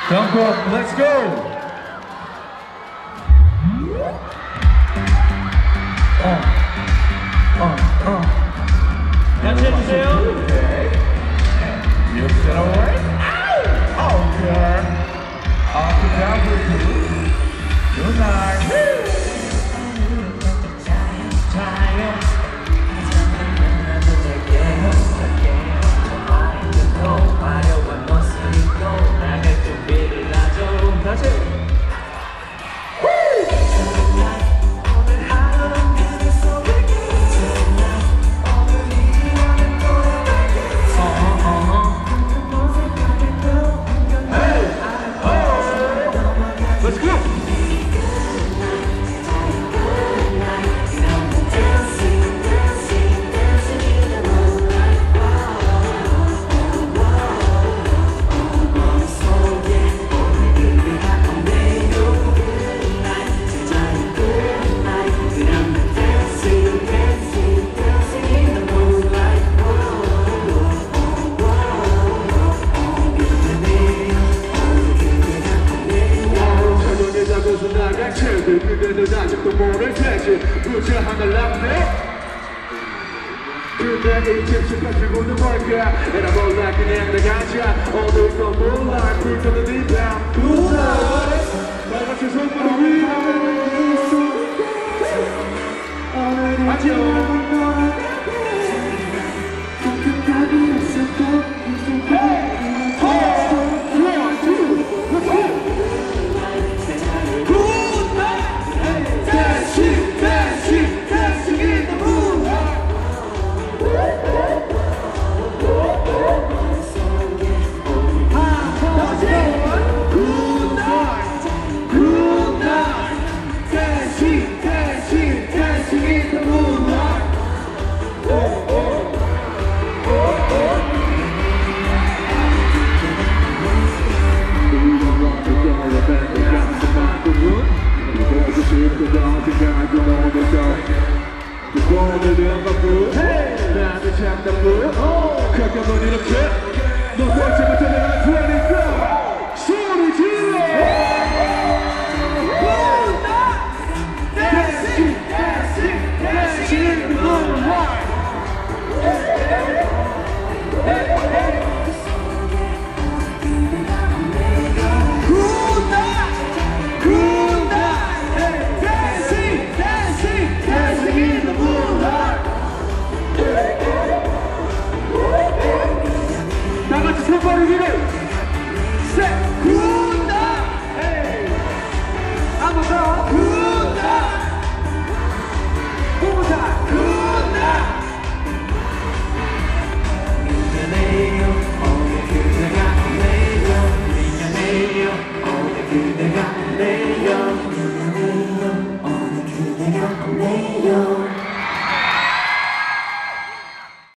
다음 곡 Let's go! 같이 해주세요. You said alright? Okay. Up and down with you. Tonight. 그대는 아직도 모를 테지 무죄 하나 남네 그대 이제 시간 기분은 뭘까 에라 몰라 그냥 나가자 오늘도 몰라 불타는 이밤 나같이 손으로 위로 안녕 오늘은 바쁘 나도 참 나쁘 가끔은 이렇게 너 보지 못해 내가 좋아하니까 소리 질러 Dancing, dancing, dancing in the moonlight Good night, good night Dancing, dancing, dancing in the moonlight 나같이 손발을 위로 Say good night 한번 더 good night one more time